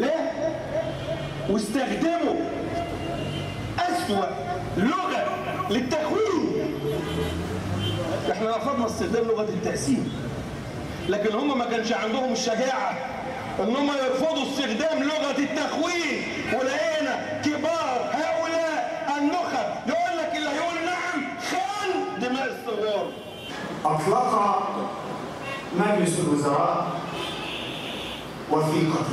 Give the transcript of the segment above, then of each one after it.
لا، واستخدموا أسوأ لغة للتخوين. احنا رفضنا استخدام لغة التقسيم، لكن هم ما كانش عندهم الشجاعة ان هم يرفضوا استخدام لغة التخوين. ولقينا كبار هؤلاء النخب يقول لك اللي هيقول نعم خان دماء الثوار. أطلق مجلس الوزراء وثيقة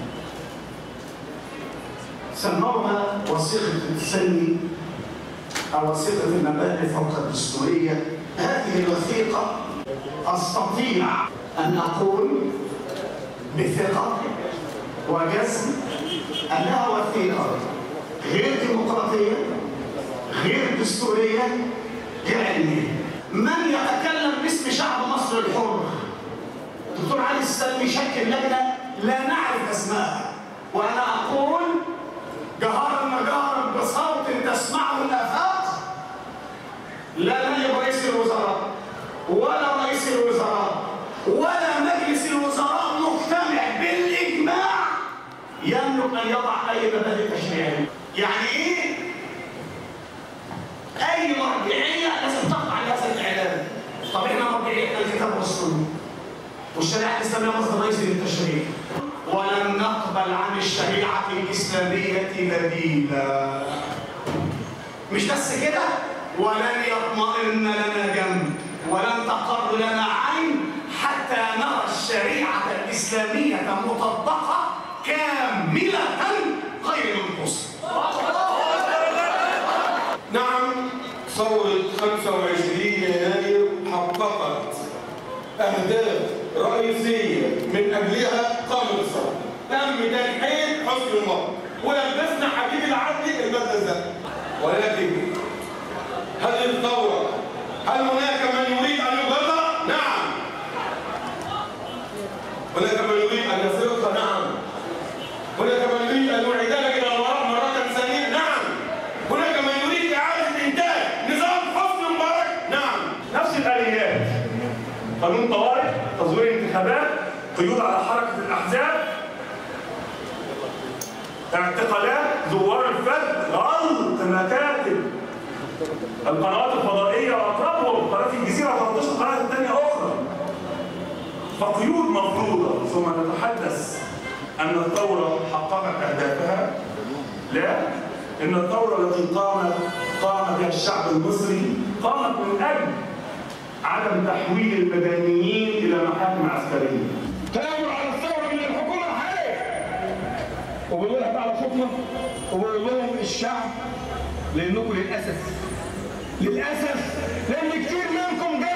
سموها وثيقة التسني أو وثيقة المبادئ فوق الدستورية. هذه الوثيقة أستطيع أن أقول بثقة وجزم أنها وثيقة غير ديمقراطية، غير دستورية، غير علمية. من يتكلم باسم شعب مصر الحر؟ الدكتور علي السلمي شكل لجنة لا نعرف اسمها، وأنا أقول جهارا جهارا بصوت تسمعه الآفاق: لا نائب رئيس الوزراء ولا رئيس الوزراء ولا مجلس الوزراء مجتمع بالإجماع يملك أن يضع أي مبادئ تشريعية. يعني إيه؟ أي مرجعية لازم تخضع لهذا الإعلان. طب إحنا مرجعيتنا الكتاب والسنة والشريعة الإسلامية مصدر رئيسي للتشريع، ولن نقبل عن الشريعة الإسلامية بديلا. مش بس كده، ولن يطمئن لنا جنب ولن تقر لنا عين حتى نرى الشريعة الإسلامية مطبقة كاملة غير منقوصة. نعم، ثورة 25 يناير حققت أهداف رئيسية من أجلها قامت الثورة. تم تنحيل حسن المبارك ولبسنا حبيب العدل البدلة الزرقاء. ولكن هذه الثورة هل هناك من يريد أن يبرر؟ نعم. هناك من يريد أن يسرق؟ نعم. هناك من يريد أن يعيدنا إلى الوراء مرة ثانية؟ نعم. هناك من يريد إعادة إنتاج نظام حسني مبارك؟ نعم. نفس الآليات: قانون طوارئ، تزوير الانتخابات، قيود على حركة الأحزاب، اعتقالات زوار الفرد، غلق مكاتب القنوات الفضائية وأقربهم قناة الجزيرة و13 قناة ثانية أخرى. فقيود مفروضة. ثم نتحدث أن الثورة حققت أهدافها؟ لا، إن الثورة التي قام بها الشعب المصري قامت من أجل عدم تحويل المدنيين إلى محاكم عسكرية. تآمر على الثورة من الحكومة الحالية، وبنقول لك على صوتنا وبقول لهم الشعب، لأنكم للأسف لأن كتير منكم